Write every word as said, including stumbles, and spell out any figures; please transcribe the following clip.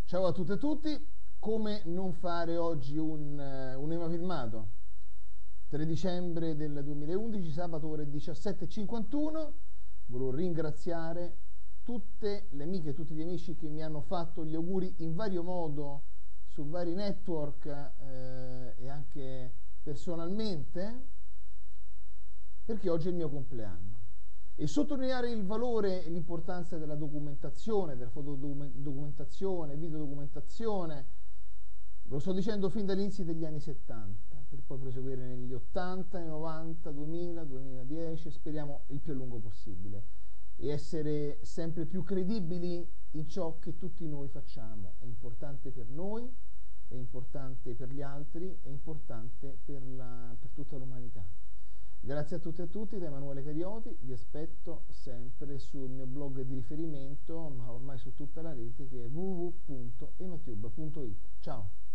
Ciao a tutte e tutti, come non fare oggi un, eh, un Ema filmato? tre dicembre del duemilaundici, sabato ore diciassette e cinquantuno, volevo ringraziare tutte le amiche e tutti gli amici che mi hanno fatto gli auguri in vario modo, su vari network eh, e anche personalmente, perché oggi è il mio compleanno. E sottolineare il valore e l'importanza della documentazione, della fotodocumentazione, videodocumentazione, ve lo sto dicendo fin dall'inizio degli anni settanta, per poi proseguire negli ottanta, novanta, duemila, duemiladieci e speriamo il più a lungo possibile, e essere sempre più credibili in ciò che tutti noi facciamo. È importante per noi, è importante per gli altri, è importante per, la, per tutta l'umanità. Grazie a tutti e a tutti da Emanuele Carioti, vi aspetto sempre sul mio blog di riferimento, ma ormai su tutta la rete, che è w w w punto ematube punto it. Ciao!